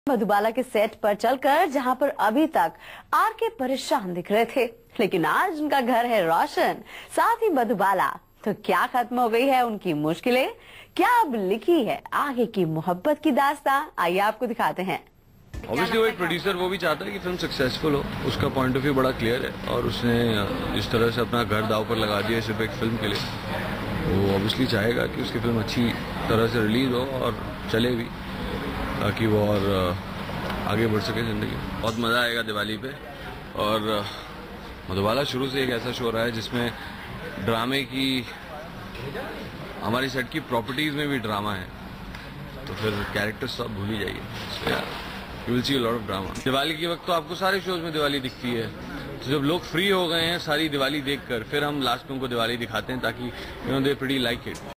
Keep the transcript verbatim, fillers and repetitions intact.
मधुबाला के सेट पर चलकर जहां पर अभी तक आर के परेशान दिख रहे थे, लेकिन आज उनका घर है रोशन, साथ ही मधुबाला। तो क्या खत्म हो गई है उनकी मुश्किलें? क्या अब लिखी है आगे की मोहब्बत की दास्तां? आइए आपको दिखाते हैं। ऑब्वियसली वो एक प्रोड्यूसर वो भी चाहता है कि फिल्म सक्सेसफुल हो, उसका पॉइंट ऑफ व्यू बड़ा क्लियर है और उसने इस तरह से अपना घर दाव पर लगा दिया सिर्फ एक फिल्म के लिए। वो ऑब्वियसली चाहेगा कि उसकी फिल्म अच्छी तरह से रिलीज हो और चले भी, ताकि वो और आगे बढ़ सके जिंदगी। बहुत मजा आएगा दिवाली पे। और मधुबाला शुरू से एक ऐसा शो रहा है जिसमें ड्रामे की, हमारी सेट की प्रॉपर्टीज में भी ड्रामा है, तो फिर कैरेक्टर्स सब भूल ही जाइए। You will see a lot of drama. Diwali के वक्त तो आपको सारे शोज में दिवाली दिखती है, तो जब लोग फ्री हो गए हैं सारी दिवाली देखकर, फिर हम लास्ट में उनको दिवाली दिखाते हैं ताकि you know they pretty like it.